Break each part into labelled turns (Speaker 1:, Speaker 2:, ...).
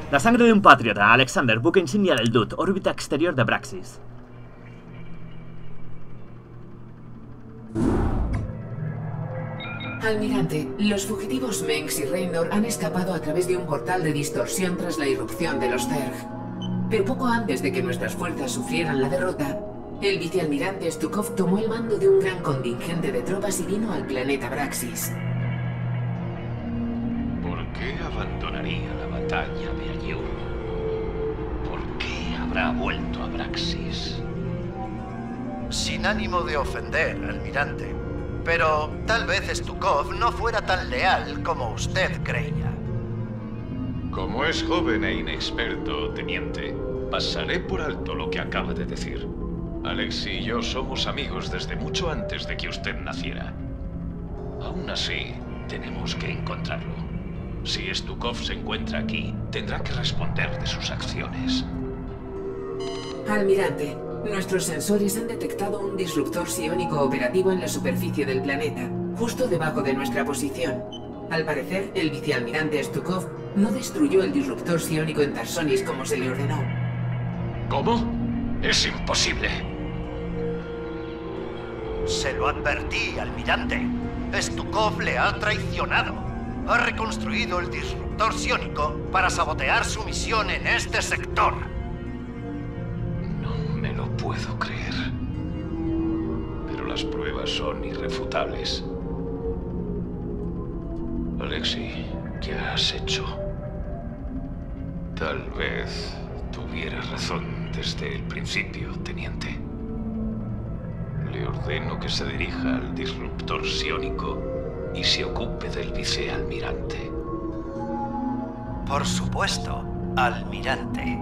Speaker 1: La sangre de un patriota, Alexander, buque insignia del DUT, órbita exterior de Braxis.
Speaker 2: Almirante, los fugitivos Mengs y Raynor han escapado a través de un portal de distorsión tras la irrupción de los Zerg. Pero poco antes de que nuestras fuerzas sufrieran la derrota, el vicealmirante Stukov tomó el mando de un gran contingente de tropas y vino al planeta Braxis.
Speaker 3: ¿Por qué abandonaría la batalla de Ayur? ¿Por qué habrá vuelto a Braxis?
Speaker 4: Sin ánimo de ofender, almirante, pero tal vez Stukov no fuera tan leal como usted creía.
Speaker 3: Como es joven e inexperto, teniente, pasaré por alto lo que acaba de decir. Alexi y yo somos amigos desde mucho antes de que usted naciera. Aún así, tenemos que encontrarlo. Si Stukov se encuentra aquí, tendrá que responder de sus acciones.
Speaker 2: Almirante, nuestros sensores han detectado un disruptor psiónico operativo en la superficie del planeta, justo debajo de nuestra posición. Al parecer, el vicealmirante Stukov no destruyó el disruptor psiónico en Tarsonis como se le ordenó.
Speaker 3: ¿Cómo? Es imposible.
Speaker 4: Se lo advertí, almirante. Stukov le ha traicionado. Ha reconstruido el disruptor psiónico para sabotear su misión en este sector.
Speaker 3: No me lo puedo creer. Pero las pruebas son irrefutables. Alexi, ¿qué has hecho? Tal vez tuvieras razón desde el principio, teniente. Le ordeno que se dirija al disruptor psiónico y se ocupe del vicealmirante.
Speaker 4: Por supuesto, almirante.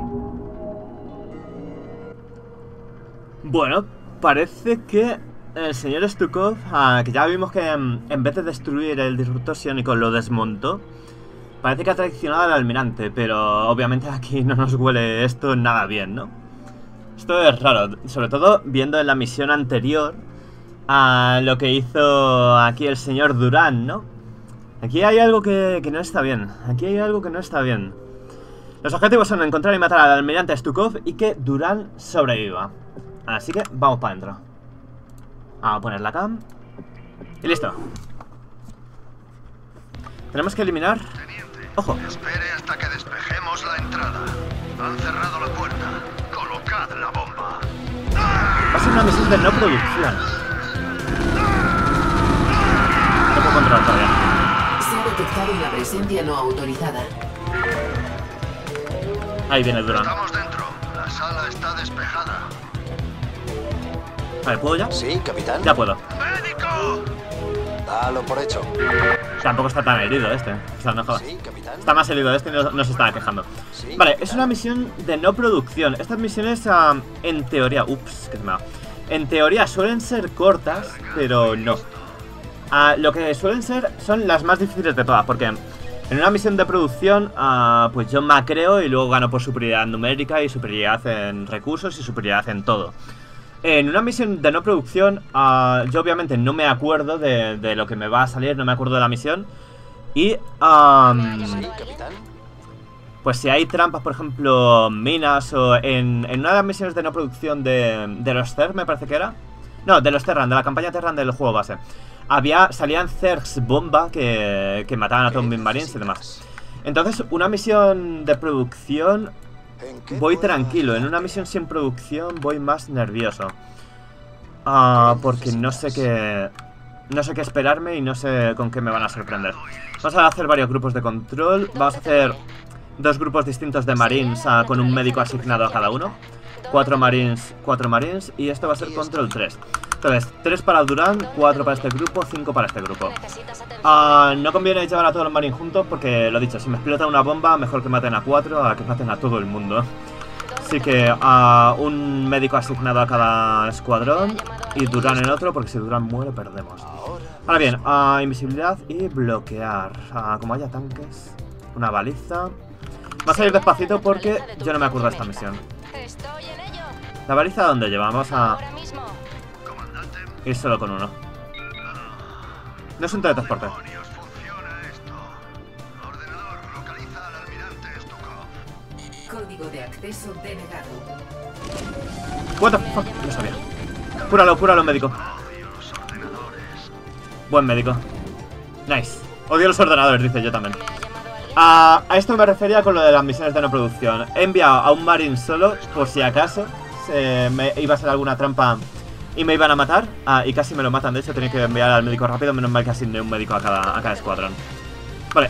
Speaker 1: Bueno, parece que el señor Stukov, que ya vimos que en vez de destruir el disruptor psiónico lo desmontó, parece que ha traicionado al almirante, pero obviamente aquí no nos huele esto nada bien, ¿no? Esto es raro, sobre todo viendo en la misión anterior a lo que hizo aquí el señor Durán, ¿no? Aquí hay algo que no está bien, aquí hay algo que no está bien. Los objetivos son encontrar y matar al almirante Stukov y que Durán sobreviva. Así que vamos para adentro. Vamos a poner la cam. Y listo. Tenemos que eliminar... ¡Ojo!
Speaker 4: Espere hasta que despejemos la entrada. Han cerrado la puerta. Colocad la bomba.
Speaker 1: Va a ser una misión de no producción. No puedo controlar todavía.
Speaker 2: Se ha detectado una presencia no autorizada.
Speaker 1: Ahí viene Durán.
Speaker 4: Estamos dentro. La sala está despejada.
Speaker 1: Vale, ¿puedo ya?
Speaker 5: Sí, capitán.
Speaker 1: Ya puedo.
Speaker 4: ¡Médico!
Speaker 5: Dalo por hecho.
Speaker 1: Tampoco está tan herido este. O sea, no jodas.
Speaker 5: Sí, capitán.
Speaker 1: Está más herido este y no se estaba quejando.
Speaker 5: Sí,
Speaker 1: Vale,
Speaker 5: capitán.
Speaker 1: es una misión de no producción. Estas misiones, en teoría... Ups, que se me va. En teoría suelen ser cortas, pero no. Lo que suelen ser son las más difíciles de todas, porque en una misión de producción, pues yo macreo y luego gano por superioridad numérica y superioridad en recursos y superioridad en todo. En una misión de no producción, yo obviamente no me acuerdo de lo que me va a salir, no me acuerdo de la misión. Y,
Speaker 5: Sí, capitán.
Speaker 1: pues si hay trampas, por ejemplo, minas o en una de las misiones de no producción de los Zerg, me parece que era. No, de los Terran, de la campaña Terran del juego base. Salían Zergs bomba que mataban a todos mis marines y demás. Entonces, una misión de producción...
Speaker 5: ¿En qué
Speaker 1: Voy
Speaker 5: puedo
Speaker 1: tranquilo, en
Speaker 5: ayudar?
Speaker 1: una misión sin producción voy más nervioso. Porque no sé qué esperarme y no sé con qué me van a sorprender. Vamos a hacer varios grupos de control. Vamos a hacer 2 grupos distintos de marines con un médico asignado a cada uno. 4 marines, y esto va a ser control 3. Entonces, 3 para Durán, 4 para este grupo, 5 para este grupo. No conviene llevar a todos los marines juntos porque, lo dicho, si me explota una bomba, mejor que maten a 4 a que maten a todo el mundo. Así que un médico asignado a cada escuadrón y Durán en otro, porque si Durán muere, perdemos. Ahora bien, invisibilidad y bloquear. Como haya tanques, una baliza. Va a salir despacito porque yo no me acuerdo de esta misión. ¿La baliza dónde lleva? Vamos a ir solo con uno. No es un teletransporte.
Speaker 4: Funciona esto. Ordenador, localiza al almirante Stukov.
Speaker 2: código de acceso denegado.
Speaker 1: What the fuck, no sabía. Cúralo, médico. Buen médico. Nice. Odio los ordenadores, dice yo también. A esto me refería con lo de las misiones de no producción. He enviado a un marine solo, por si acaso me iba a ser alguna trampa y me iban a matar. Y casi me lo matan, de hecho tenía que enviar al médico rápido. Menos mal que asigné un médico a cada escuadrón. Vale,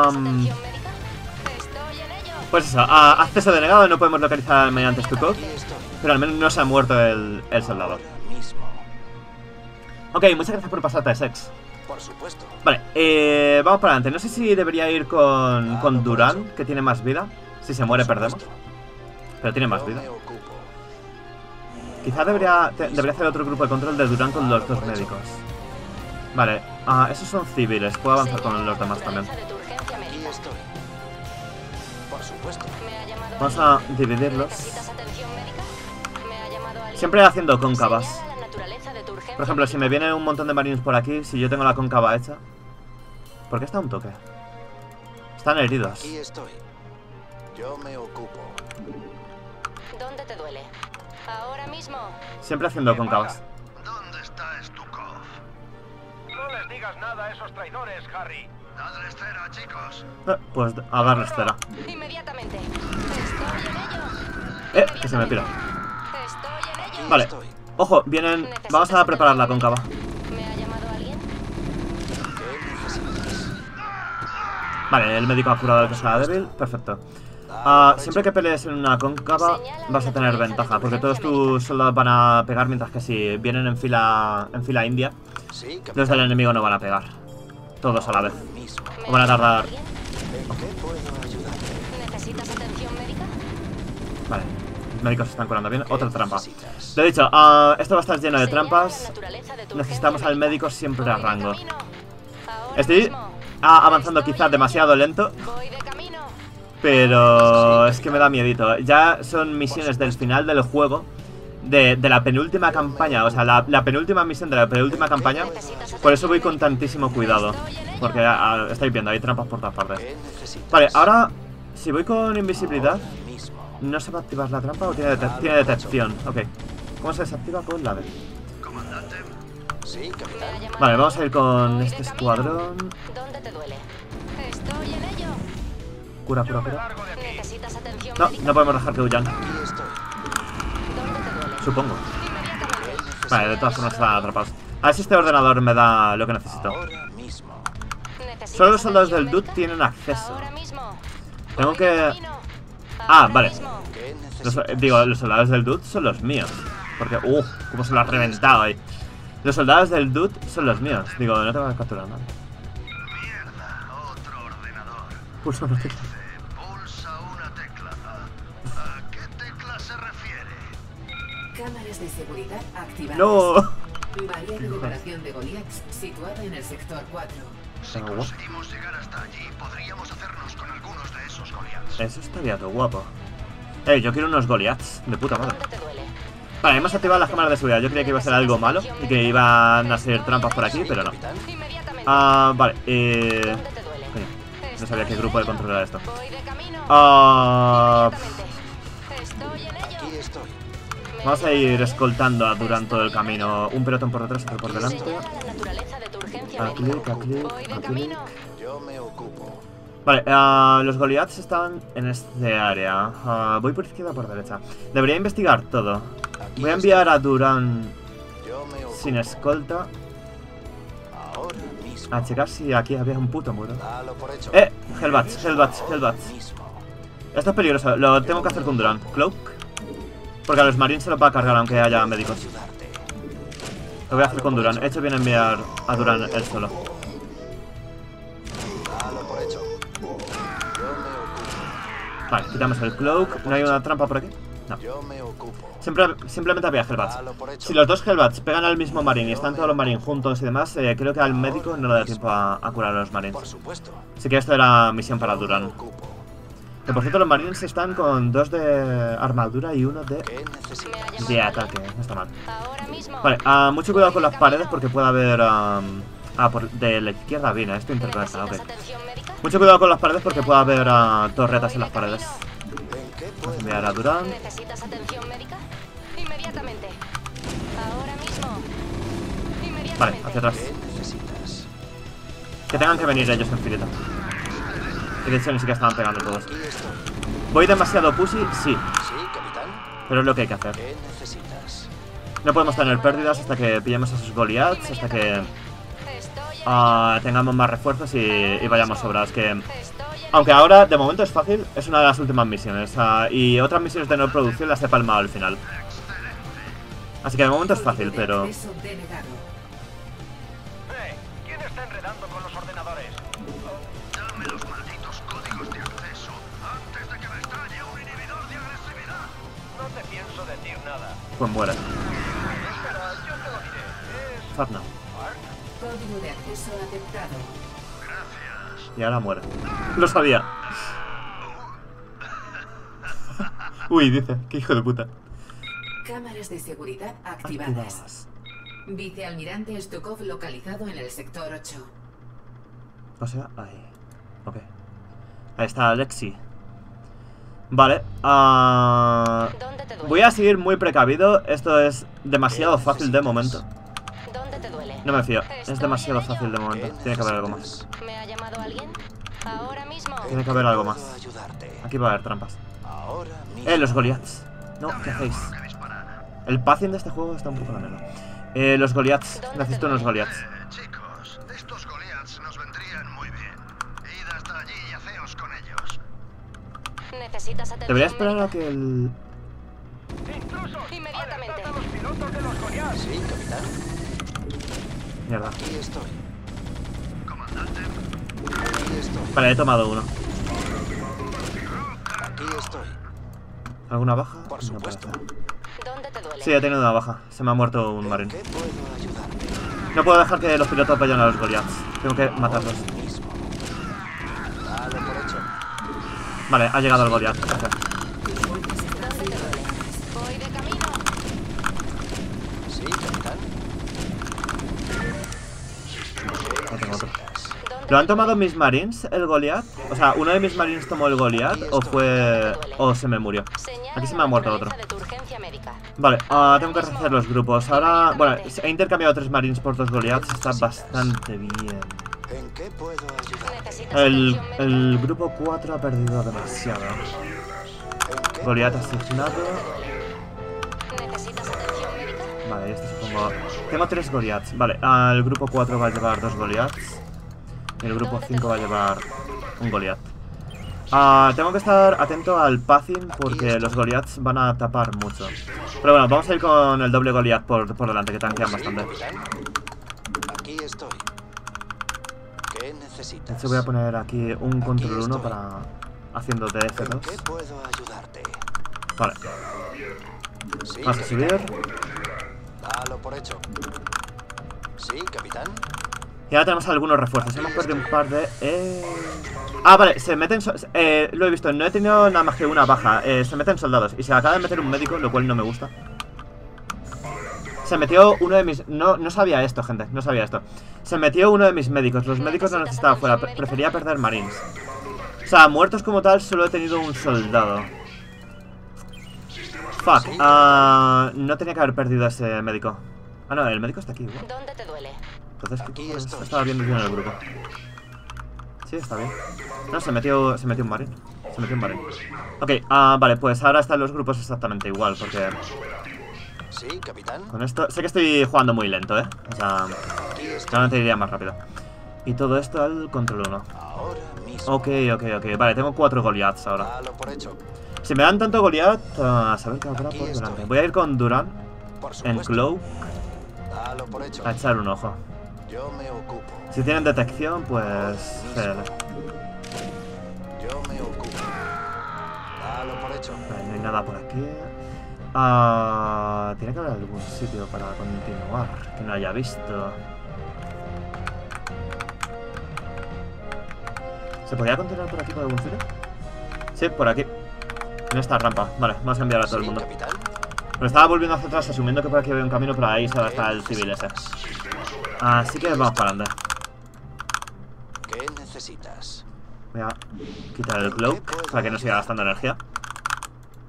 Speaker 1: pues eso, acceso denegado. No podemos localizar mediante Stukov, pero al menos no se ha muerto el soldado. Ok, muchas gracias por pasarte, Sex.
Speaker 5: Por supuesto.
Speaker 1: Vale, vamos para adelante. No sé si debería ir con Durán, que tiene más vida. Si se muere perdemos, pero tiene más vida. Quizá debería hacer otro grupo de control de Durán con los dos médicos. Vale, esos son civiles. Puedo avanzar con los demás también.
Speaker 5: Aquí estoy. Por supuesto.
Speaker 1: Vamos a dividirlos. Siempre haciendo cóncavas. Por ejemplo, si me viene un montón de marines por aquí, si yo tengo la cóncava hecha. ¿Por qué está un toque? Están heridos.
Speaker 5: Aquí estoy. Yo me ocupo.
Speaker 6: ¿Dónde te duele? Ahora mismo.
Speaker 1: Siempre haciendo cóncavas.
Speaker 4: ¿Dónde está Stukov? No les digas nada a esos traidores, Harry. Dadles cera, chicos.
Speaker 1: Pues a darles cera.
Speaker 6: Inmediatamente. Estoy en ello.
Speaker 1: Que se me pira.
Speaker 6: Estoy en ello.
Speaker 1: Vale. Ojo, vienen. Vamos a preparar la cóncava.
Speaker 6: ¿Me ha llamado alguien?
Speaker 1: Vale, el médico ha curado al que estaba débil. Perfecto. Siempre que pelees en una cóncava vas a tener ventaja, porque todos tus soldados van a pegar, mientras que si vienen en fila india, los del enemigo no van a pegar. Todos a la vez. O van a tardar.
Speaker 6: ¿Necesitas atención médica?
Speaker 1: Vale, los médicos se están curando bien. Otra trampa. Lo he dicho, esto va a estar lleno de trampas. Necesitamos al médico siempre a rango. Estoy avanzando quizás demasiado lento, pero es que me da miedito. Ya son misiones del final del juego, de la penúltima campaña. O sea, la penúltima misión de la penúltima campaña. Por eso voy con tantísimo cuidado, porque estáis viendo, hay trampas por todas partes. Vale, ahora si voy con invisibilidad, ¿no se va a activar la trampa o tiene detección? Ok. ¿Cómo se desactiva? Con la D.
Speaker 5: Sí, capitán.
Speaker 1: Vale, vamos a ir con este escuadrón.
Speaker 6: ¿Dónde te duele? Estoy en ello.
Speaker 1: Cura.
Speaker 6: ¿Necesitas atención
Speaker 1: No,
Speaker 6: médica?
Speaker 1: no podemos dejar que huyan,
Speaker 5: Aquí estoy.
Speaker 6: ¿Dónde te duele?
Speaker 1: supongo.
Speaker 6: Inmediatamente.
Speaker 1: Vale, de todas formas están atrapados. A ver si este ordenador me da lo que necesito.
Speaker 5: Ahora mismo.
Speaker 6: ¿Necesitas
Speaker 1: Solo los soldados del
Speaker 6: atención
Speaker 1: DUT
Speaker 6: médica?
Speaker 1: tienen acceso.
Speaker 6: Ahora mismo.
Speaker 1: Tengo
Speaker 6: Voy
Speaker 1: que...
Speaker 6: de camino.
Speaker 1: Ah,
Speaker 6: Ahora
Speaker 1: vale.
Speaker 6: mismo.
Speaker 5: ¿Qué necesitas?
Speaker 1: Digo, los soldados del DUT son los míos. Porque, cómo se lo ha reventado ahí. Los soldados del DUT son los míos. Digo, no tengo que capturar nada.
Speaker 4: Mierda, otro ordenador.
Speaker 1: Pulsa una tecla.
Speaker 4: Pulsa una tecla. ¿A qué tecla se refiere?
Speaker 2: Cámaras de seguridad activadas.
Speaker 1: ¡No!
Speaker 2: Bahía de liberación de Goliaths situada en el sector 4.
Speaker 4: Si conseguimos llegar hasta allí, podríamos hacernos con algunos de esos Goliaths.
Speaker 1: Eso estaría todo guapo. Yo quiero unos Goliaths de puta madre.
Speaker 6: ¿Dónde te duele?
Speaker 1: Vale, hemos activado las cámaras de seguridad. Yo creía que iba a ser algo malo y que iban a ser trampas por aquí, pero no.
Speaker 6: Inmediatamente.
Speaker 1: Vale,
Speaker 6: ¿Dónde te duele?
Speaker 1: coño, no sabía qué grupo de control era esto.
Speaker 6: Voy de camino. Inmediatamente. Estoy en ello.
Speaker 5: Aquí estoy.
Speaker 1: Vamos a ir escoltando a Durán todo el camino. Un pelotón por detrás, otro por delante.
Speaker 6: Señala la naturaleza de tu urgencia
Speaker 1: A
Speaker 6: médica.
Speaker 1: clic, a clic,
Speaker 6: Voy de
Speaker 1: a clic.
Speaker 6: camino.
Speaker 5: Yo me ocupo.
Speaker 1: Vale, los Goliaths están en este área. Voy por izquierda o por derecha. Debería investigar todo. Voy a enviar a Durán
Speaker 5: Yo me ocupo.
Speaker 1: sin escolta
Speaker 5: Ahora mismo.
Speaker 1: a checar si aquí había un puto muro.
Speaker 5: Dalo por hecho.
Speaker 1: Hellbats.
Speaker 5: Mismo.
Speaker 1: Esto es peligroso, lo tengo que hacer con Durán. Cloak. Porque a los marines se los va a cargar aunque haya médicos.
Speaker 5: Ayudarte.
Speaker 1: Lo voy a hacer con Durán. He hecho bien enviar a Durán él solo.
Speaker 5: Dalo por hecho. Yo me ocupo.
Speaker 1: Vale, quitamos el cloak. ¿No hay una trampa por aquí? No.
Speaker 5: Yo me ocupo.
Speaker 1: Simplemente había Hellbats.
Speaker 5: Dalo por hecho.
Speaker 1: Si los dos Hellbats pegan al mismo marine y están todos los marines juntos y demás, creo que al médico no le da tiempo a curar a los marines.
Speaker 5: Por supuesto.
Speaker 1: Así que esto era misión para
Speaker 5: Yo me
Speaker 1: Durán.
Speaker 5: ocupo.
Speaker 1: Que por cierto los marines están con 2 de armadura y 1
Speaker 5: ¿Qué necesitas?
Speaker 1: de ataque. No está mal.
Speaker 6: Ahora mismo.
Speaker 1: Vale, mucho cuidado con las paredes porque puede haber... de la izquierda viene, esto interconecta, ok.
Speaker 6: ¿Necesitas atención médica?
Speaker 1: Mucho cuidado con las paredes porque puede haber torretas en las paredes.
Speaker 5: ¿En qué
Speaker 1: Vamos a enviar a Durán.
Speaker 6: ¿Necesitas atención médica? Inmediatamente. Ahora mismo. Inmediatamente.
Speaker 1: Vale, hacia atrás.
Speaker 5: ¿Qué necesitas?
Speaker 1: Que tengan que venir ellos en filita. Y de hecho ni siquiera estaban pegando todos.
Speaker 5: Aquí estoy.
Speaker 1: ¿Voy demasiado pussy? Sí,
Speaker 5: Sí, capitán.
Speaker 1: pero es lo que hay que hacer.
Speaker 5: ¿Qué necesitas?
Speaker 1: No podemos tener pérdidas hasta que pillemos a sus Goliaths, hasta que
Speaker 6: Estoy
Speaker 1: tengamos más refuerzos y vayamos sobrados. Que
Speaker 6: Estoy
Speaker 1: aunque ahora de momento es fácil, es una de las últimas misiones. Y otras misiones de no producción las he palmado al final. Así que de momento es fácil,
Speaker 2: Código de
Speaker 1: pero...
Speaker 2: acceso denegado.
Speaker 4: ¿Quién está enredando con los ordenadores? Dame los malditos códigos de acceso antes de que me estalle un inhibidor de agresividad. No te pienso decir nada.
Speaker 1: Pues muere.
Speaker 4: Espera, yo te lo diré.
Speaker 1: Fatna.
Speaker 2: Código de acceso aceptado.
Speaker 1: Y ahora muere. Lo sabía. Uy, dice. Qué hijo de puta.
Speaker 2: Cámaras de seguridad activadas.
Speaker 1: Activadas.
Speaker 2: Vicealmirante Stukov localizado en el sector 8.
Speaker 1: O sea, ahí. Ok. Ahí está Alexi. Vale.
Speaker 6: ¿Dónde te duele?
Speaker 1: Voy a seguir muy precavido. Esto es demasiado fácil de momento.
Speaker 6: ¿Dónde te duele?
Speaker 1: No me fío. Es
Speaker 6: Estoy
Speaker 1: demasiado
Speaker 6: en ello.
Speaker 1: fácil de momento. Tiene que haber algo más.
Speaker 6: ¿Me ha llamado alguien? Ahora mismo.
Speaker 1: Tiene que haber algo más.
Speaker 5: Puedo ayudarte.
Speaker 1: Aquí va a haber trampas.
Speaker 5: Ahora mismo.
Speaker 1: Los Goliaths. No, ¿qué hacéis? El pacing de este juego está un poco la mierda. Los Goliaths.
Speaker 6: ¿Dónde
Speaker 1: Necesito
Speaker 6: te
Speaker 1: unos
Speaker 6: duele?
Speaker 1: Goliaths.
Speaker 4: Chicos, estos Goliaths nos vendrían muy bien. Id hasta allí y haceos con ellos.
Speaker 6: ¿Necesitas atención
Speaker 1: Debería esperar a
Speaker 6: médica?
Speaker 1: que el...
Speaker 6: Inmediatamente.
Speaker 5: Sí, capitán.
Speaker 1: Mierda.
Speaker 5: Aquí estoy. Aquí estoy.
Speaker 1: Vale, he tomado uno.
Speaker 5: Aquí estoy.
Speaker 1: ¿Alguna baja?
Speaker 5: Por
Speaker 1: No puede
Speaker 5: supuesto.
Speaker 1: ser.
Speaker 6: ¿Dónde te duele?
Speaker 1: Sí, he tenido una baja. Se me ha muerto un
Speaker 5: ¿En
Speaker 1: marín.
Speaker 5: qué puedo ayudarte?
Speaker 1: No puedo dejar que los pilotos vayan a los Goliaths. Tengo que matarlos.
Speaker 5: Ahora mismo. Dalo por hecho.
Speaker 1: Vale, ha llegado el Goliath. Gracias.
Speaker 6: ¿Dónde te duele? Voy de camino.
Speaker 5: Sí, capitán.
Speaker 1: Ahí tengo otro.
Speaker 6: ¿Dónde
Speaker 1: ¿Lo han
Speaker 6: te
Speaker 1: tomado
Speaker 6: duele?
Speaker 1: mis marines, el Goliath? O sea, ¿uno de mis marines tomó el Goliath o fue... o se me murió?
Speaker 6: Señala
Speaker 1: Aquí se
Speaker 6: la
Speaker 1: me ha muerto otro.
Speaker 6: naturaleza de tu urgencia médica.
Speaker 1: Vale, tengo que rehacer los grupos. Ahora, bueno, he intercambiado 3 marines por 2 Goliaths. Está bastante bien.
Speaker 5: ¿En qué puedo ayudarte?
Speaker 6: ¿Necesitas
Speaker 1: El
Speaker 6: atención médica?
Speaker 1: grupo 4 ha perdido demasiado.
Speaker 5: ¿En qué
Speaker 1: Goliath
Speaker 5: puedo
Speaker 1: asignado.
Speaker 6: ¿Necesitas atención médica?
Speaker 1: Vale, este supongo... Tengo 3 Goliaths. Vale, el grupo 4 va a llevar 2 Goliaths. Y el grupo 5 va a llevar un Goliath. Tengo que estar atento al pacing porque los Goliaths van a tapar mucho. Pero bueno, vamos a ir con el doble Goliath por delante, que tanquean bastante.
Speaker 5: capitán? Aquí estoy. ¿Qué
Speaker 1: De
Speaker 5: necesitas?
Speaker 1: hecho voy a poner aquí un control 1
Speaker 5: estoy.
Speaker 1: para... haciendo
Speaker 5: ¿En qué
Speaker 1: DF2.
Speaker 5: puedo ayudarte?
Speaker 1: Vale,
Speaker 5: Sí,
Speaker 1: vamos a
Speaker 5: capitán.
Speaker 1: subir.
Speaker 5: Dalo por hecho. Sí, capitán.
Speaker 1: Y ahora tenemos algunos refuerzos. Hemos perdido un par de... vale, se meten... lo he visto, no he tenido nada más que una baja. Se meten soldados. Y se acaba de meter un médico, lo cual no me gusta. Se metió uno de mis... No sabía esto, gente. No sabía esto. Se metió uno de mis médicos. Los médicos no necesitaba fuera. Prefería perder marines. O sea, muertos como tal, solo he tenido un soldado. Fuck. No tenía que haber perdido a ese médico. No, el médico está aquí igual.
Speaker 6: ¿Dónde te duele?
Speaker 1: Entonces, ¿qué
Speaker 5: Aquí
Speaker 1: cojones?
Speaker 5: estoy.
Speaker 1: Estaba viendo yo en el grupo. Sí, está bien. No, se metió un marín. Se metió un marín. Ok, vale, pues ahora están los grupos exactamente igual, porque
Speaker 5: Sí, capitán.
Speaker 1: con esto... Sé que estoy jugando muy lento, ¿eh? O sea,
Speaker 5: Aquí estoy.
Speaker 1: realmente iría más rápido. Y todo esto al control 1.
Speaker 5: Ahora mismo.
Speaker 1: Ok. Vale, tengo 4 Goliaths ahora.
Speaker 5: Dalo por hecho.
Speaker 1: Si me dan tanto Goliath, a saber qué habrá
Speaker 5: Aquí
Speaker 1: por
Speaker 5: estoy.
Speaker 1: delante. Voy a ir con Durán
Speaker 5: Por
Speaker 1: en
Speaker 5: supuesto.
Speaker 1: Cloak
Speaker 5: Dalo por hecho.
Speaker 1: a echar un ojo.
Speaker 5: Yo me ocupo.
Speaker 1: Si tienen detección, pues... GL.
Speaker 5: Yo me ocupo. Dalo por hecho.
Speaker 1: Vale, no hay nada por aquí. Tiene que haber algún sitio para continuar que no haya visto. ¿Se podría continuar por aquí por algún sitio? Sí, por aquí. En esta rampa. Vale, vamos a enviar a todo el
Speaker 5: Sí,
Speaker 1: mundo.
Speaker 5: capitán.
Speaker 1: Me estaba volviendo hacia atrás asumiendo que por aquí había un camino, pero ahí se va a estar el civil ese. Así que vamos para adelante.
Speaker 5: ¿Qué necesitas?
Speaker 1: Voy a quitar el cloak para que no siga gastando energía.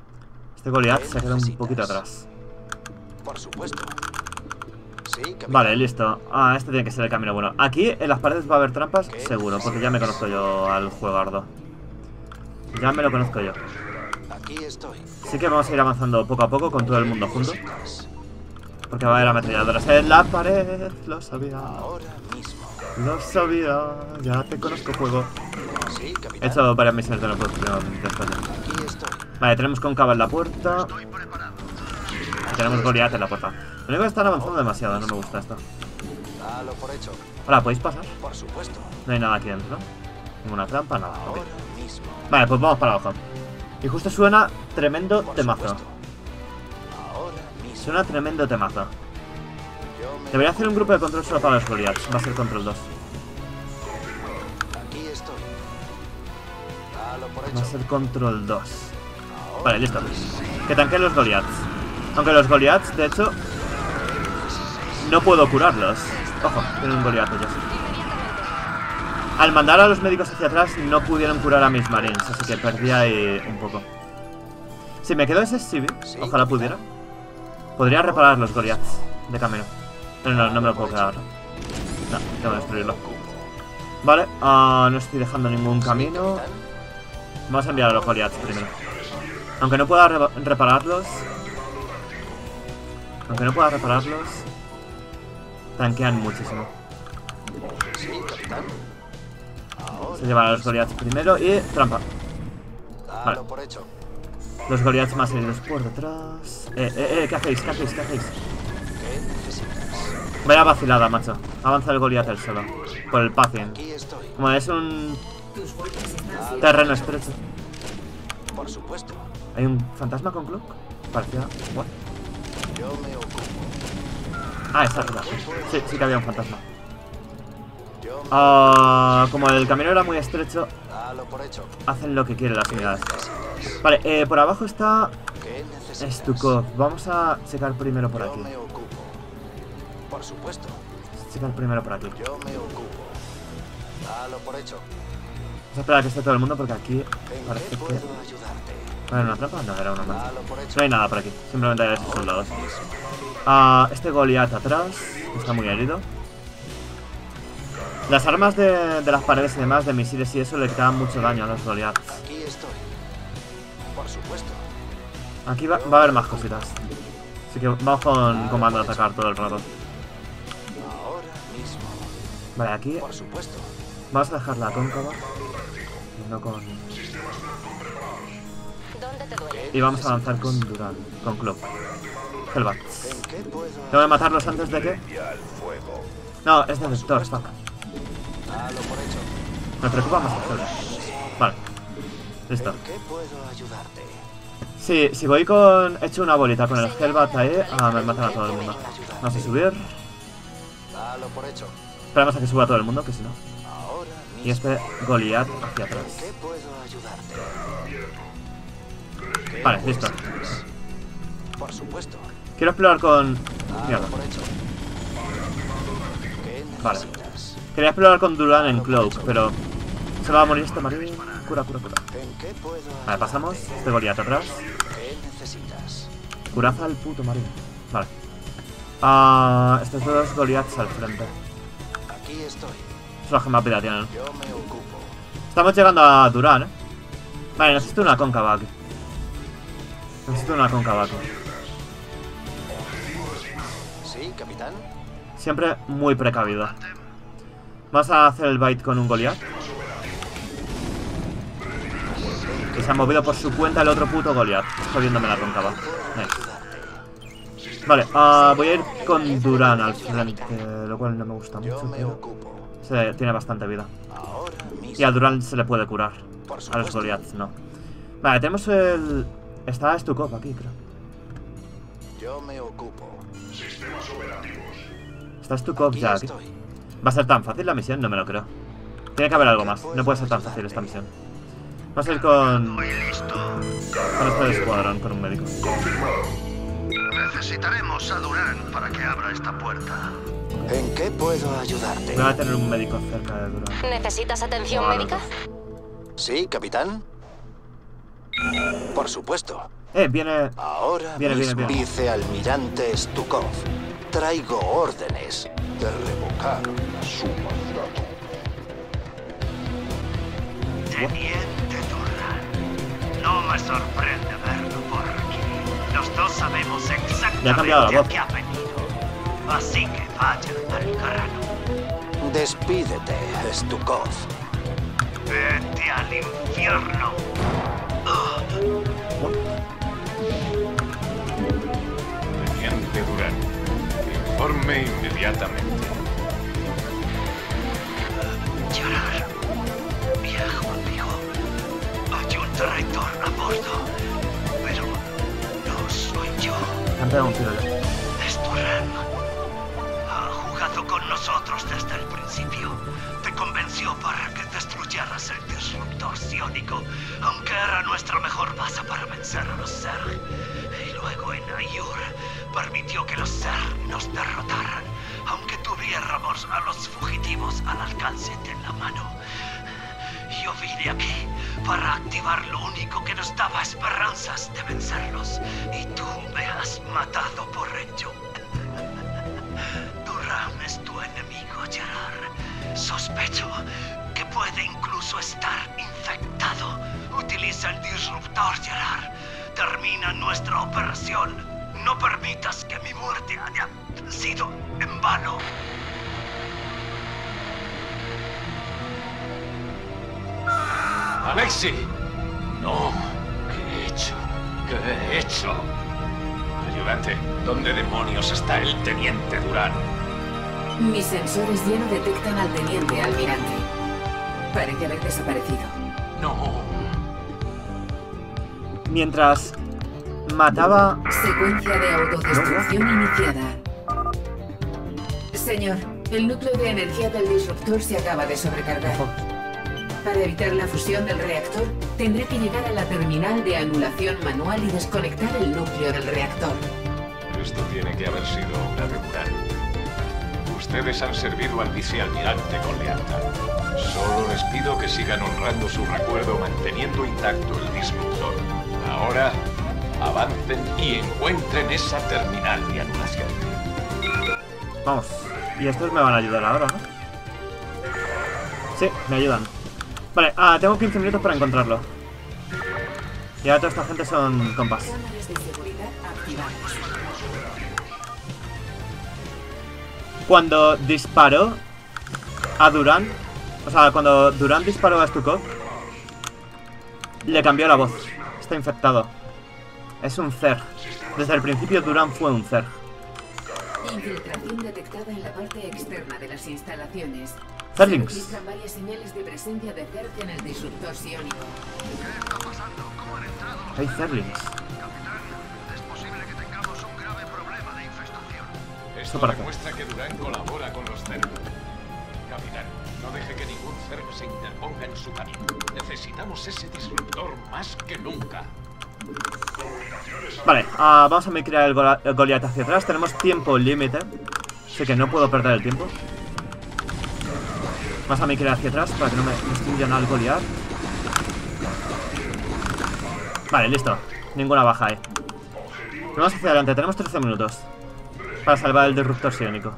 Speaker 1: Este Goliath se queda un poquito atrás.
Speaker 5: Por supuesto. Sí, capitán.
Speaker 1: Vale, listo. Ah, este tiene que ser el camino bueno. Aquí en las paredes va a haber trampas, seguro, porque ya me conozco yo al juegardo. Ya me lo conozco yo.
Speaker 5: Aquí estoy.
Speaker 1: Así que vamos a ir avanzando poco a poco con todo el mundo junto. Porque va a haber ametralladoras en la pared. Lo sabía.
Speaker 5: Ahora mismo.
Speaker 1: Lo sabía. Ya te conozco, juego.
Speaker 5: Sí,
Speaker 1: He
Speaker 5: capitán.
Speaker 1: hecho varias misiones de la producción después.
Speaker 5: Aquí estoy.
Speaker 1: Vale, tenemos cóncava en la puerta. Y tenemos Goliath en la puerta. Lo único que están avanzando demasiado, no me gusta esto.
Speaker 5: Dalo por hecho.
Speaker 1: Hola, ¿podéis pasar?
Speaker 5: Por supuesto.
Speaker 1: No hay nada aquí dentro, ¿no? Ninguna trampa, nada. Ok.
Speaker 5: Ahora mismo.
Speaker 1: Vale, pues vamos para abajo. Y justo suena tremendo
Speaker 5: Por
Speaker 1: temazo.
Speaker 5: supuesto. Ahora mismo.
Speaker 1: Suena tremendo temazo.
Speaker 5: Yo me...
Speaker 1: Debería hacer un grupo de control solo para los Goliaths. Va a ser control 2.
Speaker 5: Aquí estoy. Dalo por
Speaker 1: Va a
Speaker 5: hecho.
Speaker 1: ser control 2.
Speaker 5: Ahora
Speaker 1: Vale, listo. Que tanqueen los Goliaths. Aunque los Goliaths, de hecho, no puedo curarlos. Ojo, tienen un Goliath ellos. Al mandar a los médicos hacia atrás no pudieron curar a mis marines, así que perdí ahí un poco. Si me quedo ese Civi, ojalá pudiera. Podría reparar los Goliaths de camino. Pero no, no me lo puedo quedar. No, tengo que destruirlo. Vale, no estoy dejando ningún camino. Vamos a enviar a los Goliaths primero. Aunque no pueda repararlos. Tanquean muchísimo.
Speaker 5: Sí, capitán.
Speaker 1: Se llevan a los Goliaths primero y trampa.
Speaker 5: Dalo
Speaker 1: Vale.
Speaker 5: por hecho.
Speaker 1: Los Goliaths más heridos por detrás. ¿Qué hacéis? ¿Qué hacéis? ¿Qué hacéis?
Speaker 5: ¿Qué necesitas?
Speaker 1: Vaya vacilada, macho. Avanza el Goliath él solo. Por el pathing.
Speaker 5: Aquí estoy.
Speaker 1: Como es un
Speaker 2: Tus fuerzas están
Speaker 1: terreno estrecho.
Speaker 5: Por supuesto.
Speaker 1: ¿Hay un fantasma con cloak? Parecía... ¿What?
Speaker 5: Yo me ocupo.
Speaker 1: Ah, está arriba. Sí, sí que había un fantasma.
Speaker 5: Yo me...
Speaker 1: Como el camino era muy estrecho,
Speaker 5: Dalo por hecho.
Speaker 1: hacen lo que quieren las unidades. Vale, por abajo está
Speaker 5: ¿Qué necesitas?
Speaker 1: Stuco. Vamos a checar primero por
Speaker 5: Yo
Speaker 1: aquí.
Speaker 5: me ocupo. Por supuesto.
Speaker 1: Checar primero por aquí.
Speaker 5: Yo me ocupo. Dalo por hecho.
Speaker 1: Vamos a esperar a que esté todo el mundo porque aquí
Speaker 5: ¿En
Speaker 1: parece
Speaker 5: qué
Speaker 1: que...
Speaker 5: puedo ayudarte?
Speaker 1: ¿No era una trampa? No, era una mancha.
Speaker 5: Dalo por hecho.
Speaker 1: No hay nada por aquí, simplemente hay esos soldados. Este Goliath atrás, que está muy herido. Las armas de las paredes y demás, de misiles y eso, le quitan mucho daño a los Goliaths.
Speaker 5: Aquí estoy. Por supuesto.
Speaker 1: Aquí va a haber más cositas. Así que vamos con comando de atacar todo el rato.
Speaker 5: Ahora mismo.
Speaker 1: Vale, aquí
Speaker 5: Por supuesto.
Speaker 1: vamos a dejarla cóncava. Y no con...
Speaker 6: ¿Dónde te duele?
Speaker 1: Y vamos a avanzar con Durán, con Cloak. Hellbat.
Speaker 5: ¿En qué puedo
Speaker 1: Tengo que matarlos antes de que... No, es de Vector, fuck.
Speaker 5: Dalo por hecho.
Speaker 1: Me preocupa más el Hellbat. Vale. Listo.
Speaker 5: ¿En qué puedo ayudarte?
Speaker 1: Sí, si voy con... He hecho una bolita con el Hellbat ahí, me matan a todo el mundo. Vamos a subir.
Speaker 5: Dalo por hecho.
Speaker 1: Esperamos a que suba todo el mundo, que si no...
Speaker 5: Ahora mismo.
Speaker 1: Y este Goliath hacia atrás.
Speaker 5: ¿En qué puedo ayudarte? ¿Qué
Speaker 1: Vale, listo.
Speaker 5: necesitas? Por supuesto.
Speaker 1: Quiero explorar con...
Speaker 5: Dalo
Speaker 1: Mierda.
Speaker 5: por hecho. ¿Qué
Speaker 1: Vale.
Speaker 5: necesitas?
Speaker 1: Quería explorar con Durán en Cloak, pero... Se va a morir este marín. Cura, cura, cura.
Speaker 5: ¿En qué puedo ayudarte?
Speaker 1: Vale, pasamos. Este Goliath atrás.
Speaker 5: ¿Qué necesitas?
Speaker 1: Curaza al puto marín. Vale. Estos dos Goliaths al frente.
Speaker 5: Aquí estoy.
Speaker 1: Es una gema pira tienen.
Speaker 5: Yo me ocupo.
Speaker 1: Estamos llegando a Durán, Vale, necesito una cóncava aquí. Necesito una cóncava aquí.
Speaker 5: ¿Sí, capitán?
Speaker 1: Siempre muy precavido. Vamos a hacer el bait con un Goliath. Que se ha movido por su cuenta el otro puto Goliath. Jodiéndome la cóncava. Nice. Vale, voy a ir con Durán al frente, lo cual no me gusta
Speaker 5: Yo
Speaker 1: mucho,
Speaker 5: me
Speaker 1: pero
Speaker 5: ocupo.
Speaker 1: tiene bastante vida.
Speaker 5: Ahora mismo.
Speaker 1: Y a Durán se le puede curar.
Speaker 5: Por
Speaker 1: A los
Speaker 5: supuesto.
Speaker 1: Goliaths no. Vale, tenemos el... Está Stukov aquí, creo.
Speaker 5: Yo me ocupo.
Speaker 1: Está Stukov
Speaker 5: Aquí
Speaker 1: ya aquí.
Speaker 5: estoy.
Speaker 1: ¿Va a ser tan fácil la misión? No me lo creo. Tiene que haber algo más. No puede ser tan fácil esta misión. Vamos a ir con este escuadrón, con un médico.
Speaker 7: Necesitaremos a Durán para que abra esta puerta.
Speaker 5: ¿En qué puedo ayudarte?
Speaker 1: Voy a tener un médico cerca de Durán.
Speaker 6: ¿Necesitas atención
Speaker 1: Vale.
Speaker 6: médica?
Speaker 5: ¿Sí, capitán? Por supuesto.
Speaker 1: Viene...
Speaker 5: Ahora,
Speaker 1: Viene.
Speaker 5: vicealmirante Stukov. Traigo órdenes de revocar su mandato.
Speaker 7: Teniente Durán, no me sorprende verlo por aquí. Los dos sabemos
Speaker 1: Ya ha cambiado la
Speaker 7: exactamente
Speaker 1: voz.
Speaker 7: a qué ha venido. Así que vaya al grano.
Speaker 5: Despídete, Stukov.
Speaker 7: Vete al infierno.
Speaker 3: Teniente Durán, informe inmediatamente.
Speaker 7: Gerard, viejo amigo, hay un traidor a bordo, pero no soy yo.
Speaker 1: Han pegado un tiro ya.
Speaker 7: Es Durán. Ha jugado con nosotros desde el principio. Te convenció para que destruyeras el disruptor psiónico, aunque era nuestra mejor base para vencer a los Zerg. Y luego en Ayur permitió que los Zerg nos derrotaran, aunque tuviéramos a los fugitivos al alcance de la mano. Yo vine aquí para activar lo único que nos daba esperanzas de vencerlos, y tú me has matado por ello. Durán es tu enemigo, Gerard. Sospecho que puede incluso estar infectado. Utiliza el disruptor, Gerard. Termina nuestra operación. No permitas que mi muerte haya sido en vano.
Speaker 3: ¡Alexi! No. ¿Qué he hecho? ¿Qué he hecho? Ayudante, ¿dónde demonios está el Teniente Durán?
Speaker 2: Mis sensores ya no detectan al teniente almirante. Parece haber desaparecido.
Speaker 3: No.
Speaker 1: Mientras mataba...
Speaker 2: Secuencia de autodestrucción iniciada. Señor, el núcleo de energía del disruptor se acaba de sobrecargar. Para evitar la fusión del reactor, tendré que llegar a la terminal de anulación manual y desconectar el núcleo del reactor.
Speaker 3: Esto tiene que haber sido una Durán. Ustedes han servido al vicealmirante con lealtad. Solo les pido que sigan honrando su recuerdo manteniendo intacto el disruptor. Ahora, avancen y encuentren esa terminal de anulación.
Speaker 1: Vamos. Y estos me van a ayudar ahora, ¿no? Sí, me ayudan. Vale, tengo 15 minutos para encontrarlo. Y ahora toda esta gente son compas.
Speaker 2: Cámaras de seguridad activadas.
Speaker 1: Cuando disparó a Durán, o sea, cuando Durán disparó a Stukov, le cambió la voz. Está infectado. Es un Zerg. Desde el principio Durán fue un Zerg.
Speaker 2: Infiltración detectada en la parte externa de las instalaciones.
Speaker 1: Zerglings.
Speaker 2: Se registran varias señales de presencia de Zerg en el disruptor psiónico.
Speaker 7: ¿Qué está pasando? ¿Cómo han entrado los...
Speaker 1: Hay Zerglings.
Speaker 7: Capitán, es posible que tengamos un grave problema de infestación.
Speaker 3: Esto
Speaker 1: parece.
Speaker 3: demuestra que Durán colabora con los Zerg. Capitán, no deje que ningún Zerg se interponga en su camino. Necesitamos ese disruptor más que nunca.
Speaker 1: Vale, vamos a micrar el Goliath hacia atrás. Tenemos tiempo límite, así que no puedo perder el tiempo. Vamos a micrar hacia atrás para que no me destruyan al Goliath. Vale, listo. Ninguna baja ahí. Vamos hacia adelante, tenemos 13 minutos para salvar el disruptor psiónico.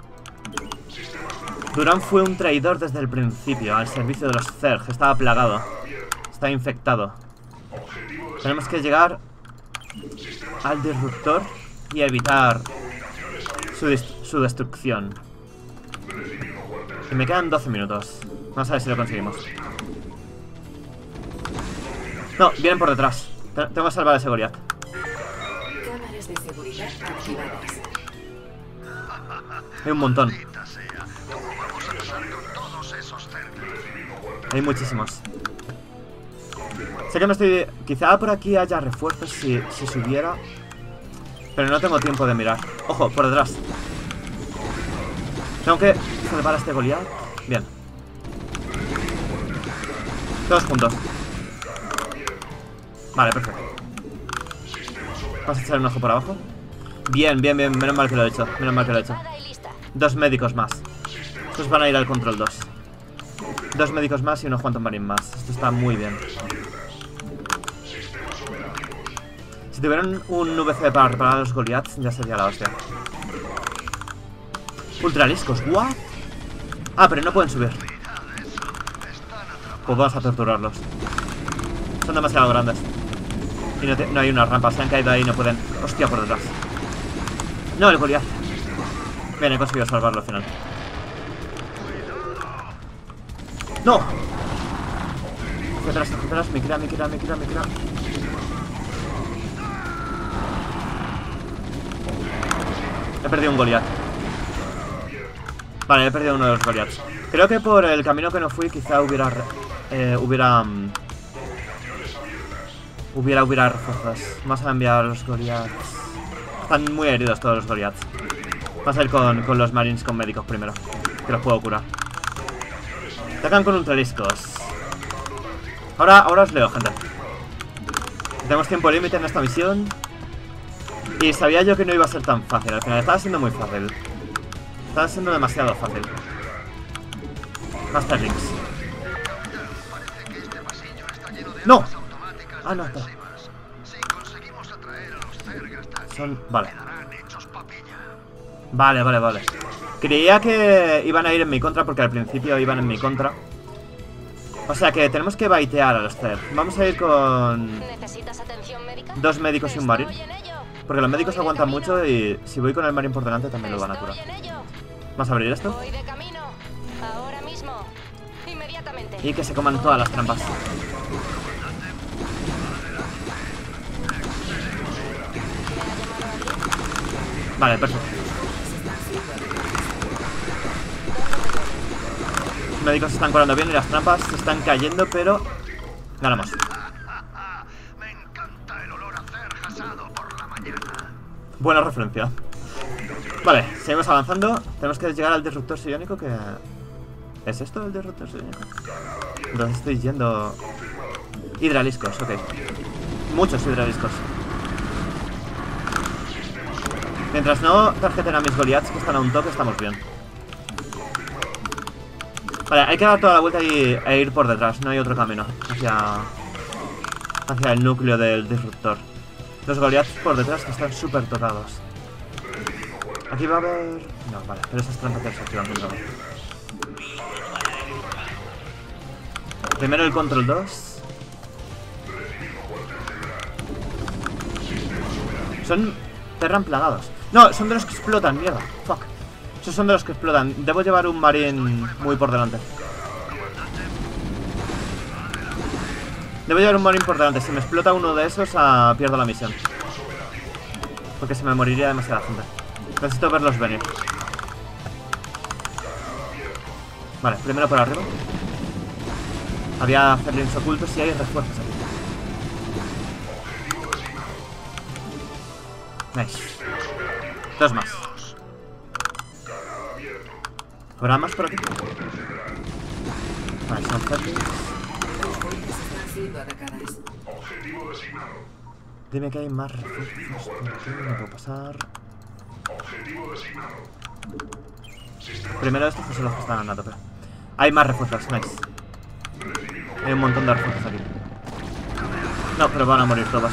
Speaker 1: Durán fue un traidor desde el principio, al servicio de los Zerg. Estaba plagado. Está infectado. Tenemos que llegar al disruptor y evitar su destrucción. Y me quedan 12 minutos. Vamos a ver si lo conseguimos. No, vienen por detrás. Tengo que salvar a ese Goliath.
Speaker 2: Cámaras de seguridad activadas.
Speaker 1: Hay un montón.
Speaker 7: Maldita sea. ¿Cómo vamos a acabar con todos esos Zerg?
Speaker 1: Hay muchísimos. Sé que me estoy... Quizá por aquí haya refuerzos si subiera. Pero no tengo tiempo de mirar. Ojo, por detrás. Tengo que salvar a este Goliath. Bien. Todos juntos. Vale, perfecto. Vamos a echar un ojo por abajo. Bien, bien, bien. Menos mal que lo he hecho. Menos mal que lo he hecho.
Speaker 6: Espada y lista.
Speaker 1: 2 médicos más. Estos van a ir al control 2. 2 médicos más y unos cuantos marines más. Esto está muy bien. Si tuvieran un VC para reparar a los Goliaths, ya sería la hostia. Ultraliscos, ¿what? Ah, pero no pueden subir. Pues vamos a torturarlos. Son demasiado grandes. Y no hay una rampa, se han caído ahí y no pueden... Hostia, por detrás. No, el Goliath. Bien, he conseguido salvarlo al final. ¡No! Hacia atrás, me queda. He perdido un Goliath. Vale, he perdido uno de los Goliaths. Creo que por el camino que no fui quizá hubiera refuerzos. Vamos a enviar a los Goliaths. Están muy heridos todos los Goliaths. Vamos a ir con los Marines con médicos primero, que los puedo curar. Atacan con ultraliscos. Ahora os leo, gente. Tenemos tiempo límite en esta misión. Y sabía yo que no iba a ser tan fácil. Al final estaba siendo muy fácil. Estaba siendo demasiado fácil. Master Links. ¡No! Ah, no, espera. Vale. Vale. Creía que iban a ir en mi contra porque al principio iban en mi contra. O sea que tenemos que baitear a los Zerg. Vamos a ir con 2 médicos y un marine. Porque los médicos aguantan mucho y si voy con el marine por delante también lo van a curar. Vamos a abrir esto. Y que se coman todas las trampas. Vale, perfecto. Los médicos se están curando bien y las trampas se están cayendo, pero ganamos.
Speaker 7: Me encanta el olor a Zerg asado por la mañana.
Speaker 1: Buena referencia. Vale, seguimos avanzando. Tenemos que llegar al disruptor psiónico que... ¿Es esto el disruptor psiónico? Entonces estoy yendo... Hidraliscos, ok. Muchos hidraliscos. Mientras no tarjeten a mis Goliaths que están a un toque, estamos bien. Vale, hay que dar toda la vuelta e ir por detrás. No hay otro camino hacia el núcleo del disruptor. Los Goliaths por detrás que están súper tocados. Aquí va a haber... No, vale, pero esas trampas que se activan contra mí. Primero el control 2. Son Terran plagados. No, son de los que explotan, mierda. Fuck. Esos son de los que explotan. Debo llevar un marine muy por delante. Debo llevar un marine por delante. Si me explota uno de esos, pierdo la misión. Porque se me moriría demasiada gente. Necesito verlos venir. Vale, primero por arriba. Había Zerlings ocultos y hay refuerzos aquí. Nice. 2 más. ¿Habrá más por aquí? Vale, son Zerlings. Dime que hay más refuerzos por aquí. No puedo pasar. Primero estos que son los que están a tope. Hay más refuerzos, nice. Hay un montón de refuerzos aquí. No, pero van a morir todos.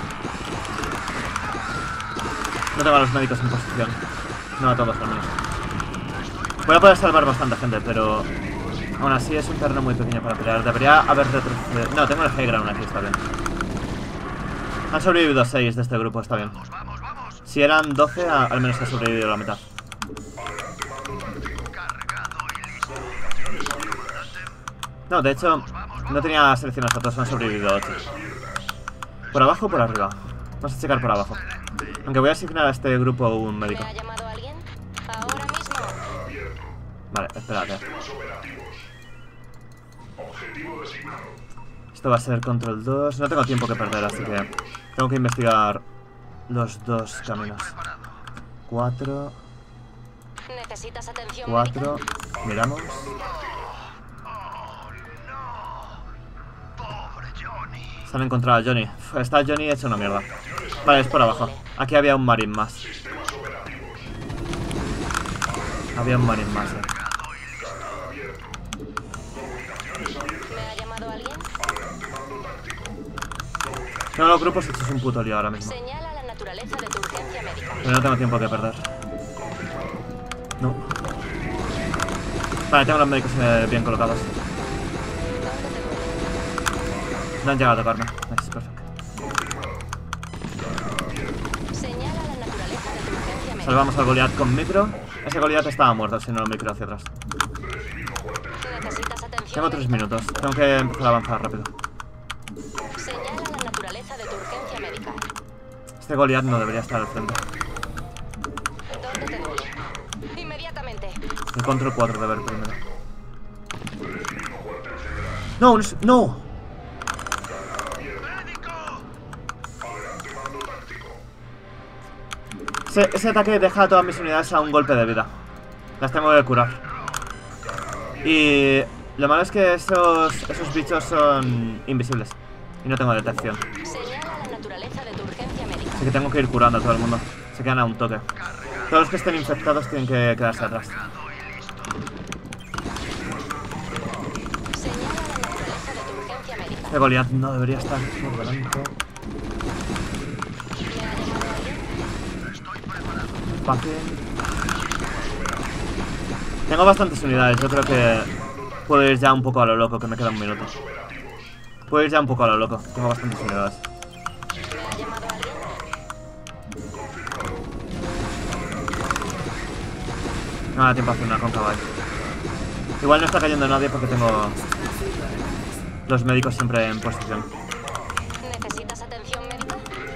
Speaker 1: No tengo a los médicos en posición. No a todos al menos. Voy a poder salvar bastante gente, pero aún así es un terreno muy pequeño para pelear. Debería haber retrocedido. No, tengo el high ground aquí, está bien. Han sobrevivido 6 de este grupo, está bien. Si eran 12, al menos ha sobrevivido la mitad. No, de hecho, no tenía seleccionados a todos, han sobrevivido 8. ¿Por abajo o por arriba? Vamos a checar por abajo. Aunque voy a asignar a este grupo un médico.
Speaker 6: ¿Me ha llamado alguien? Ahora mismo.
Speaker 1: Vale, espérate. Esto va a ser control 2. No tengo tiempo que perder, así que tengo que investigar los 2 caminos. 4.
Speaker 6: ¿Necesitas atención
Speaker 1: 4.
Speaker 6: médica?
Speaker 1: Miramos. Se han encontrado a Johnny. Está Johnny hecho una mierda. Vale, es por abajo. Aquí había un marine más. Había un marine más,
Speaker 6: ¿Me ha llamado alguien?
Speaker 1: Tengo los grupos hechos un puto lío ahora mismo.
Speaker 6: Señala la naturaleza de tu urgencia médica.
Speaker 1: Pero no tengo tiempo que perder. No. Vale, tengo los médicos bien colocados. No han llegado a tocarme. Nice, perfecto.
Speaker 6: Señala la naturaleza de tu urgencia médica.
Speaker 1: Salvamos al Goliath con micro. Ese Goliath estaba muerto, si no lo micro hacia atrás.
Speaker 6: Necesitas atención.
Speaker 1: Tengo 3 minutos. Tengo que empezar a avanzar rápido.
Speaker 6: Señala la naturaleza de tu urgencia médica.
Speaker 1: Este Goliath no debería estar al frente.
Speaker 6: ¿Dónde te duele? Inmediatamente.
Speaker 1: El control 4 de ver primero. ¡No! ¡No! Ese ataque deja a todas mis unidades a un golpe de vida. Las tengo que curar. Y lo malo es que esos bichos son invisibles. Y no tengo detección.
Speaker 6: Señala la naturaleza de tu urgencia médica.
Speaker 1: Así que tengo que ir curando a todo el mundo. Se quedan a un toque. Todos los que estén infectados tienen que quedarse atrás.
Speaker 6: Señala la naturaleza de tu urgencia médica.
Speaker 1: Este Goliath no debería estar por delante. Fácil. Tengo bastantes unidades. Yo creo que puedo ir ya un poco a lo loco, que me queda un minuto. Puedo ir ya un poco a lo loco. Tengo bastantes unidades. No da tiempo a hacer una con caballo. Igual no está cayendo nadie porque tengo los médicos siempre en posición.
Speaker 6: ¿Necesitas atención médica?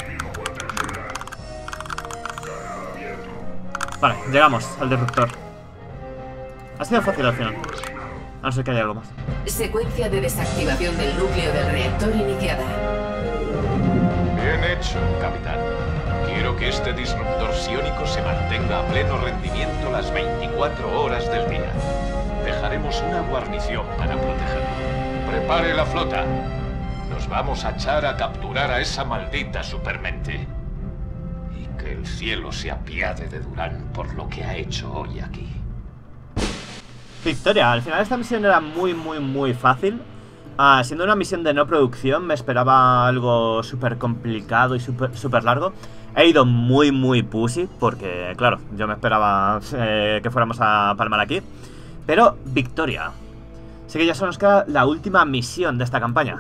Speaker 1: Vale, llegamos al disruptor. Ha sido fácil al final. A no ser que haya algo más.
Speaker 2: Secuencia de desactivación del núcleo del reactor iniciada.
Speaker 3: Bien hecho, capitán. Quiero que este disruptor psiónico se mantenga a pleno rendimiento las 24 horas del día. Dejaremos una guarnición para protegerlo. Prepare la flota. Nos vamos a echar a capturar a esa maldita supermente. Y que el cielo se apiade de Durán por lo que ha hecho hoy aquí.
Speaker 1: Victoria, al final esta misión era muy fácil. Siendo una misión de no producción, me esperaba algo súper complicado y súper largo. He ido muy pussy, porque claro, yo me esperaba que fuéramos a palmar aquí. Pero victoria. Así que ya solo nos queda la última misión de esta campaña.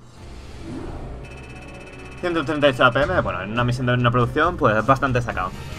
Speaker 1: 138 APM, bueno, en una misión de no producción, pues bastante sacado.